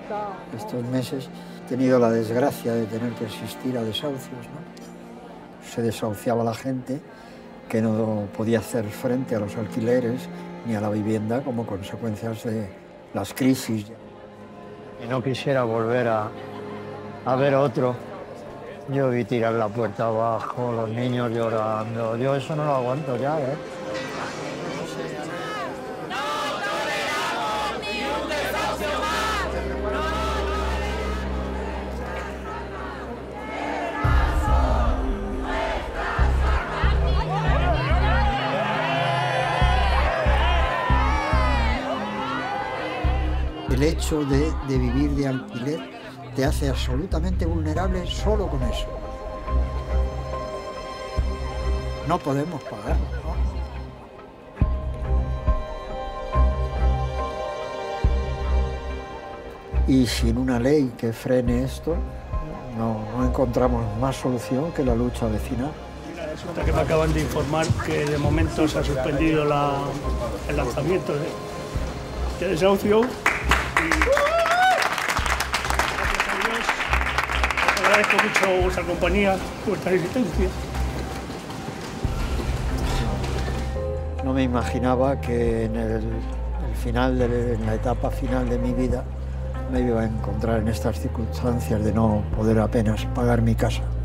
estos meses he tenido la desgracia de tener que asistir a desahucios, ¿no? Se desahuciaba la gente que no podía hacer frente a los alquileres ni a la vivienda como consecuencias de las crisis. Y no quisiera volver a ver otro. Yo vi tirar la puerta abajo, los niños llorando. Yo eso no lo aguanto ya, ¿eh? El hecho de vivir de alquiler te hace absolutamente vulnerable solo con eso. No podemos pagarlo, ¿no? Y sin una ley que frene esto, no encontramos más solución que la lucha vecinal. Resulta que me acaban de informar que de momento se ha suspendido el lanzamiento de desahucio. Agradezco mucho vuestra compañía, vuestra existencia. No me imaginaba que en la etapa final de mi vida me iba a encontrar en estas circunstancias de no poder apenas pagar mi casa.